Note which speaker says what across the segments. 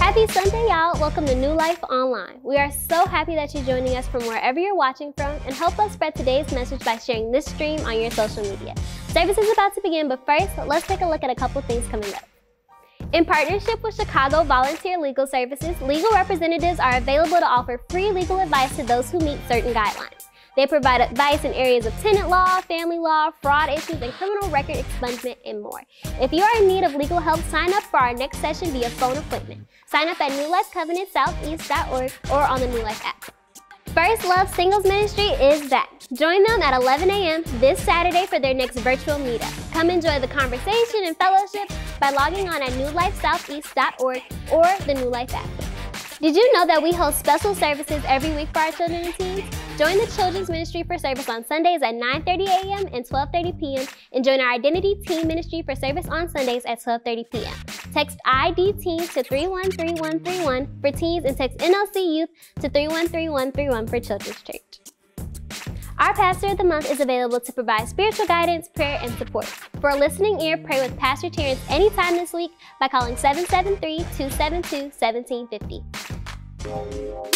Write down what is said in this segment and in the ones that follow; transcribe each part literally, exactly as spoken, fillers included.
Speaker 1: Happy Sunday, y'all. Welcome to New Life Online. We are so happy that you're joining us from wherever you're watching from, and help us spread today's message by sharing this stream on your social media. Service is about to begin, but first, let's take a look at a couple things coming up. In partnership with Chicago Volunteer Legal Services, legal representatives are available to offer free legal advice to those who meet certain guidelines. They provide advice in areas of tenant law, family law, fraud issues, and criminal record expungement, and more. If you are in need of legal help, sign up for our next session via phone appointment. Sign up at new life covenant southeast dot org or on the New Life app. First Love Singles Ministry is back. Join them at eleven a m this Saturday for their next virtual meetup. Come enjoy the conversation and fellowship by logging on at new life southeast dot org or the New Life app. Did you know that we host special services every week for our children and teens? Join the Children's Ministry for service on Sundays at nine thirty a m and twelve thirty p m and join our Identity Teen Ministry for service on Sundays at twelve thirty p m Text I D Teens to three one three one three one for teens and text N L C Youth to three one three one three one for Children's Church. Our Pastor of the Month is available to provide spiritual guidance, prayer, and support. For a listening ear, pray with Pastor Terrence anytime this week by calling seven seven three, two seven two, one seven five zero.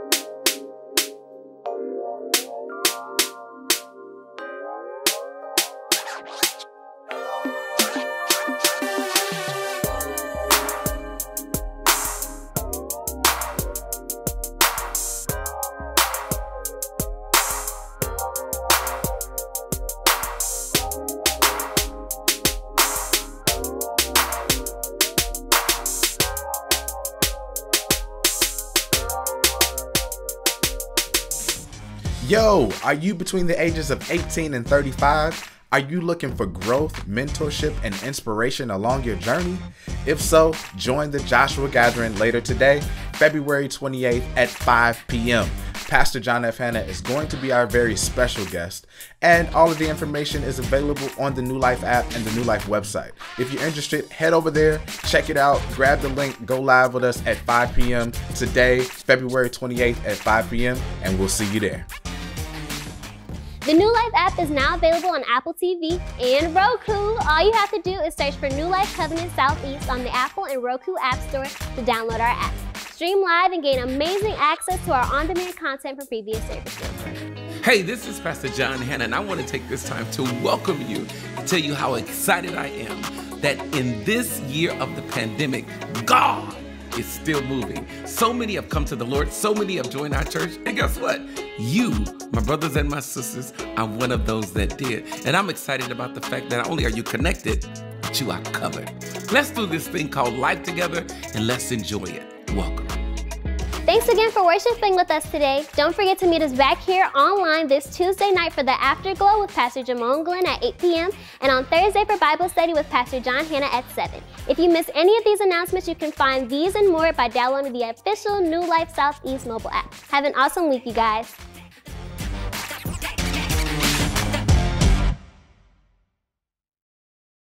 Speaker 2: Yo, are you between the ages of eighteen and thirty-five? Are you looking for growth, mentorship, and inspiration along your journey? If so, join the Joshua Gathering later today, February twenty-eighth at five p m Pastor John F. Hanna is going to be our very special guest, and all of the information is available on the New Life app and the New Life website. If you're interested, head over there, check it out, grab the link, go live with us at five p m today, February twenty-eighth at five p m, and we'll see you there.
Speaker 1: The New Life app is now available on Apple T V and Roku. All you have to do is search for New Life Covenant Southeast on the Apple and Roku App Store to download our app. Stream live and gain amazing access to our on-demand content from previous services.
Speaker 3: Hey, this is Pastor John Hanna, and I want to take this time to welcome you, to tell you how excited I am that in this year of the pandemic, God is still moving. So many have come to the Lord, so many have joined our church, and guess what? You, my brothers and my sisters, are one of those that did. And I'm excited about the fact that not only are you connected, but you are covered. Let's do this thing called life together, and let's enjoy it. Welcome.
Speaker 1: Thanks again for worshiping with us today. Don't forget to meet us back here online this Tuesday night for the Afterglow with Pastor Jamon Glenn at eight p m and on Thursday for Bible study with Pastor John Hanna at seven. If you miss any of these announcements, you can find these and more by downloading the official New Life Southeast mobile app. Have an awesome week, you guys.